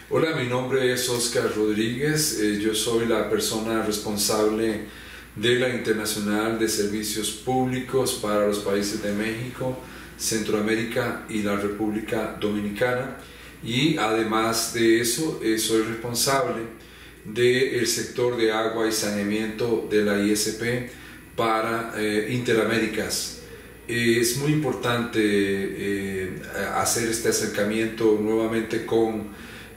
Hola, mi nombre es Oscar Rodríguez. Yo soy la persona responsable de la Internacional de Servicios Públicos para los países de México, Centroamérica y la República Dominicana. Y además de eso, soy responsable del sector de agua y saneamiento de la ISP para Interaméricas. Es muy importante hacer este acercamiento nuevamente con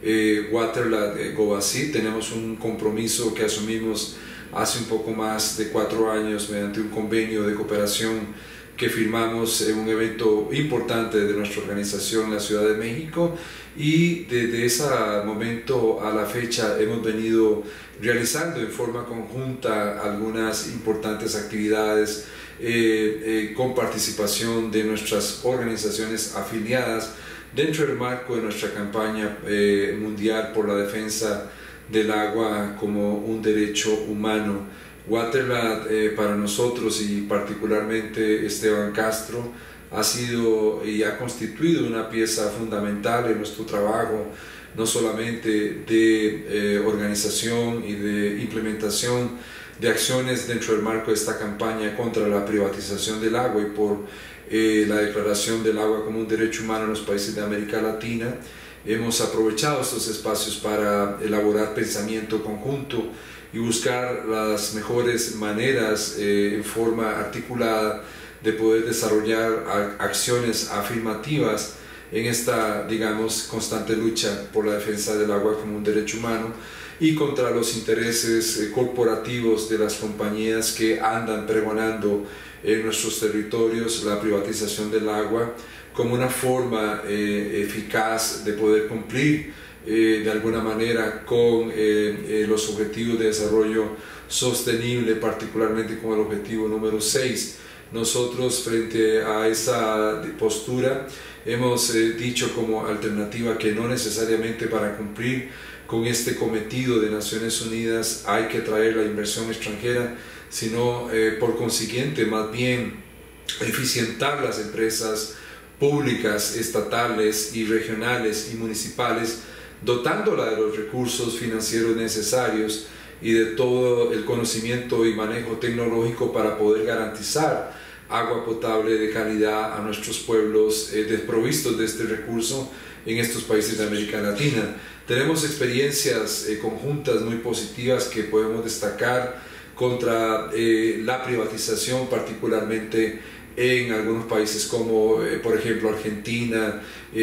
Waterlat Gobacid. Tenemos un compromiso que asumimos hace un poco más de 4 años mediante un convenio de cooperación que firmamos en un evento importante de nuestra organización en la Ciudad de México, y desde ese momento a la fecha hemos venido realizando en forma conjunta algunas importantes actividades con participación de nuestras organizaciones afiliadas dentro del marco de nuestra campaña mundial por la defensa del agua como un derecho humano. Waterlat para nosotros, y particularmente Esteban Castro, ha sido y ha constituido una pieza fundamental en nuestro trabajo, no solamente de organización y de implementación de acciones dentro del marco de esta campaña contra la privatización del agua y por la declaración del agua como un derecho humano en los países de América Latina. Hemos aprovechado estos espacios para elaborar pensamiento conjunto y buscar las mejores maneras en forma articulada de poder desarrollar acciones afirmativas en esta, digamos, constante lucha por la defensa del agua como un derecho humano y contra los intereses corporativos de las compañías que andan pregonando en nuestros territorios la privatización del agua como una forma eficaz de poder cumplir de alguna manera con los objetivos de desarrollo sostenible, particularmente con el objetivo número 6. Nosotros, frente a esa postura, hemos dicho como alternativa que no necesariamente para cumplir con este cometido de Naciones Unidas hay que traer la inversión extranjera, sino por consiguiente más bien eficientar las empresas públicas, estatales y regionales y municipales, dotándola de los recursos financieros necesarios y de todo el conocimiento y manejo tecnológico para poder garantizar agua potable de calidad a nuestros pueblos desprovistos de este recurso en estos países de América Latina. Tenemos experiencias conjuntas muy positivas que podemos destacar contra la privatización, particularmente en algunos países como por ejemplo Argentina,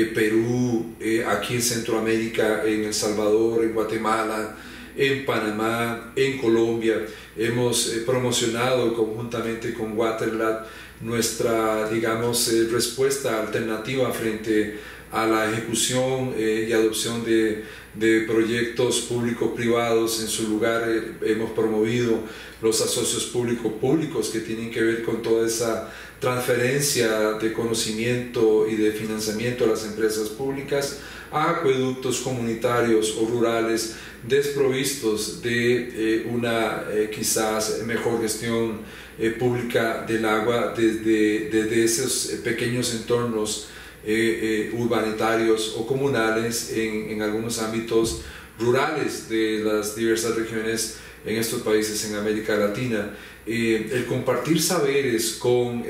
Perú, aquí en Centroamérica, en El Salvador, en Guatemala, en Panamá, en Colombia. Hemos promocionado conjuntamente con Waterlat nuestra, digamos, respuesta alternativa frente a la ejecución y adopción de proyectos público-privados. En su lugar hemos promovido los asocios público-públicos que tienen que ver con toda esa transferencia de conocimiento y de financiamiento a las empresas públicas, a acueductos comunitarios o rurales desprovistos de una quizás mejor gestión pública del agua desde esos pequeños entornos urbanitarios o comunales en algunos ámbitos rurales de las diversas regiones en estos países en América Latina. El compartir saberes con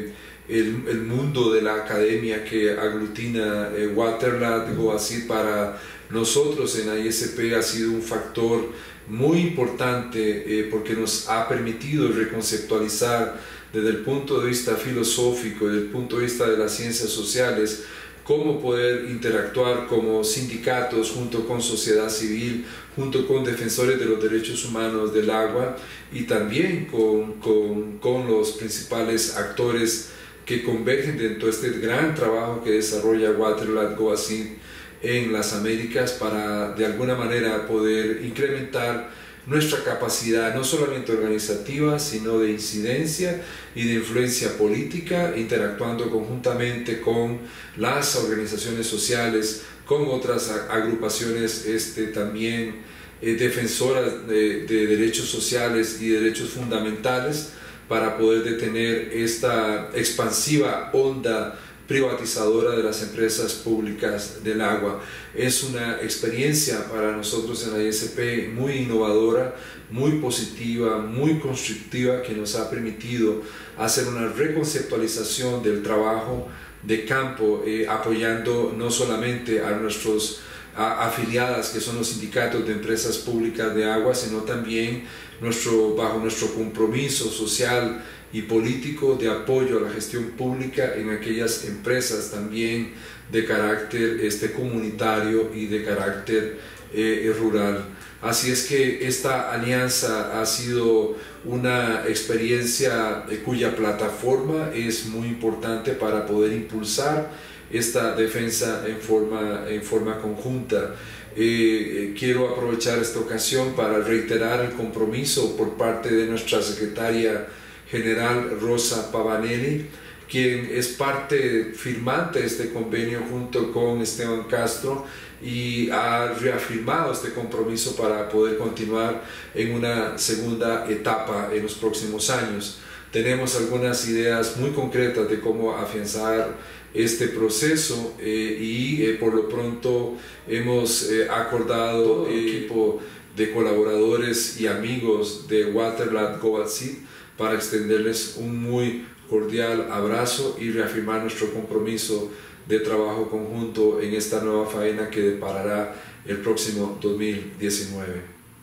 el mundo de la academia que aglutina Waterlat Gobacid para nosotros en la ISP ha sido un factor muy importante porque nos ha permitido reconceptualizar desde el punto de vista filosófico, desde el punto de vista de las ciencias sociales, cómo poder interactuar como sindicatos junto con sociedad civil, junto con defensores de los derechos humanos del agua y también con los principales actores que convergen dentro de este gran trabajo que desarrolla Waterlat Gobacid en las Américas para de alguna manera poder incrementar nuestra capacidad no solamente organizativa, sino de incidencia y de influencia política, interactuando conjuntamente con las organizaciones sociales, con otras agrupaciones también defensoras de derechos sociales y derechos fundamentales, para poder detener esta expansiva onda privatizadora de las empresas públicas del agua. Es una experiencia para nosotros en la ISP muy innovadora, muy positiva, muy constructiva, que nos ha permitido hacer una reconceptualización del trabajo de campo, apoyando no solamente a nuestros afiliadas, que son los sindicatos de empresas públicas de agua, sino también bajo nuestro compromiso social y político de apoyo a la gestión pública en aquellas empresas también de carácter comunitario y de carácter rural. Así es que esta alianza ha sido una experiencia cuya plataforma es muy importante para poder impulsar esta defensa en forma conjunta. Quiero aprovechar esta ocasión para reiterar el compromiso por parte de nuestra secretaria general Rosa Pavanelli, quien es parte firmante de este convenio junto con Esteban Castro, y ha reafirmado este compromiso para poder continuar en una segunda etapa en los próximos años. Tenemos algunas ideas muy concretas de cómo afianzar este proceso y por lo pronto hemos acordado el equipo de colaboradores y amigos de Waterland Go at Sea para extenderles un muy cordial abrazo y reafirmar nuestro compromiso de trabajo conjunto en esta nueva faena que deparará el próximo 2019.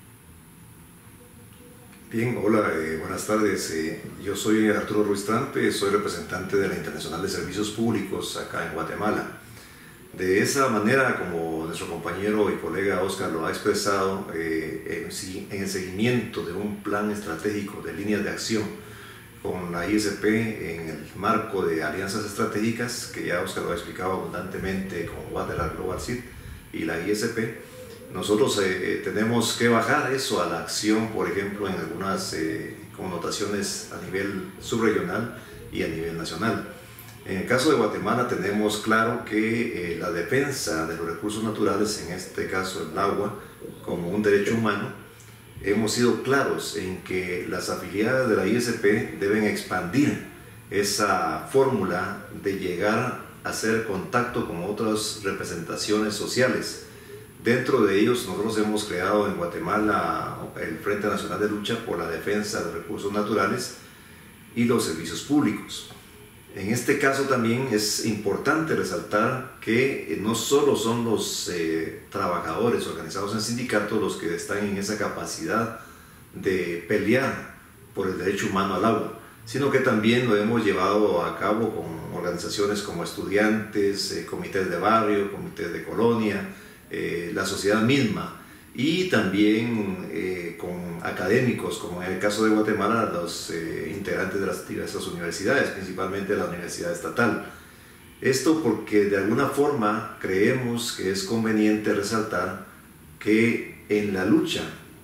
Bien, hola, buenas tardes. Yo soy Arturo Ruiz Trampe, soy representante de la Internacional de Servicios Públicos acá en Guatemala. De esa manera, como nuestro compañero y colega Oscar lo ha expresado, en el seguimiento de un plan estratégico de líneas de acción con la ISP en el marco de alianzas estratégicas, que ya Oscar lo ha explicado abundantemente con Waterland Global Seed y la ISP, nosotros tenemos que bajar eso a la acción, por ejemplo, en algunas connotaciones a nivel subregional y a nivel nacional. En el caso de Guatemala tenemos claro que la defensa de los recursos naturales, en este caso el agua, como un derecho humano, hemos sido claros en que las afiliadas de la ISP deben expandir esa fórmula de llegar a hacer contacto con otras representaciones sociales. Dentro de ellos nosotros hemos creado en Guatemala el Frente Nacional de Lucha por la Defensa de Recursos Naturales y los Servicios Públicos. En este caso también es importante resaltar que no solo son los trabajadores organizados en sindicatos los que están en esa capacidad de pelear por el derecho humano al agua, sino que también lo hemos llevado a cabo con organizaciones como estudiantes, comités de barrio, comités de colonia, la sociedad misma, y también con académicos, como en el caso de Guatemala, los integrantes de las diversas universidades, principalmente la Universidad Estatal. Esto porque de alguna forma creemos que es conveniente resaltar que en la lucha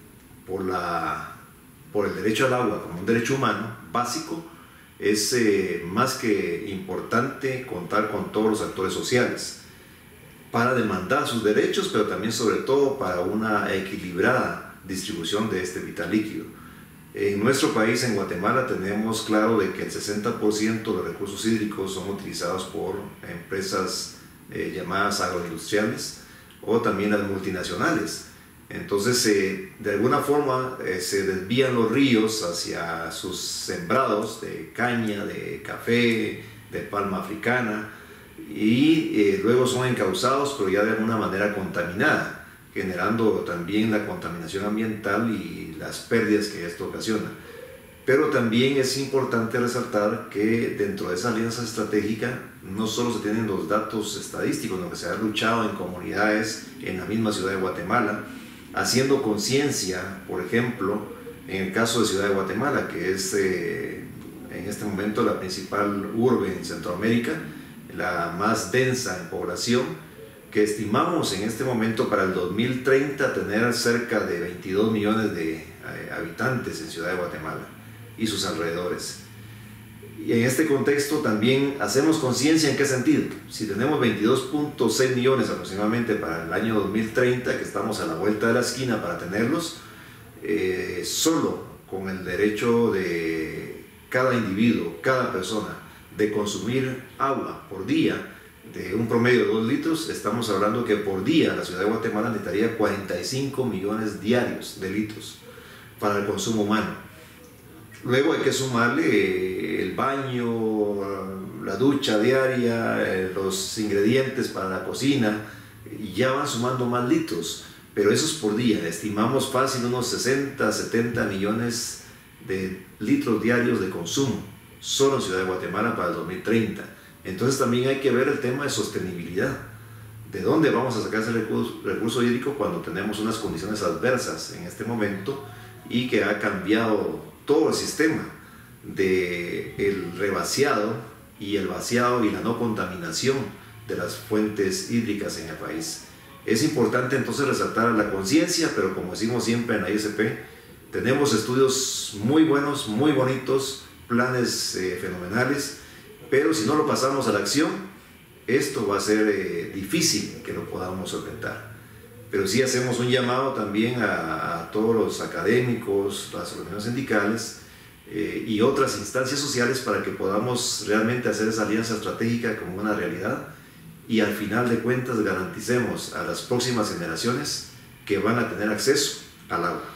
por el derecho al agua como un derecho humano básico, es más que importante contar con todos los actores sociales para demandar sus derechos, pero también sobre todo para una equilibrada distribución de este vital líquido. En nuestro país, en Guatemala, tenemos claro de que el 60% de los recursos hídricos son utilizados por empresas llamadas agroindustriales o también las multinacionales. Entonces, de alguna forma, se desvían los ríos hacia sus sembrados de caña, de café, de palma africana, y luego son encauzados, pero ya de alguna manera contaminada, generando también la contaminación ambiental y las pérdidas que esto ocasiona. Pero también es importante resaltar que dentro de esa alianza estratégica no solo se tienen los datos estadísticos, sino que se ha luchado en comunidades en la misma ciudad de Guatemala, haciendo conciencia, por ejemplo, en el caso de Ciudad de Guatemala, que es en este momento la principal urbe en Centroamérica, la más densa en población, que estimamos en este momento para el 2030 tener cerca de 22 millones de habitantes en Ciudad de Guatemala y sus alrededores. Y en este contexto también hacemos conciencia en qué sentido. Si tenemos 22.6 millones aproximadamente para el año 2030, que estamos a la vuelta de la esquina para tenerlos, solo con el derecho de cada individuo, cada persona, de consumir agua por día, de un promedio de 2 litros, estamos hablando que por día la ciudad de Guatemala necesitaría 45 millones diarios de litros para el consumo humano. Luego hay que sumarle el baño, la ducha diaria, los ingredientes para la cocina, y ya van sumando más litros, pero eso es por día. Estimamos fácil unos 60, 70 millones de litros diarios de consumo solo en Ciudad de Guatemala para el 2030. Entonces también hay que ver el tema de sostenibilidad. ¿De dónde vamos a sacar ese recurso hídrico cuando tenemos unas condiciones adversas en este momento y que ha cambiado todo el sistema del revaciado y el vaciado y la no contaminación de las fuentes hídricas en el país? Es importante entonces resaltar la conciencia, pero como decimos siempre en la ISP, tenemos estudios muy buenos, muy bonitos, planes fenomenales, pero si no lo pasamos a la acción, esto va a ser difícil que lo podamos solventar. Pero sí hacemos un llamado también a todos los académicos, las organizaciones sindicales y otras instancias sociales para que podamos realmente hacer esa alianza estratégica como una realidad y al final de cuentas garanticemos a las próximas generaciones que van a tener acceso al agua.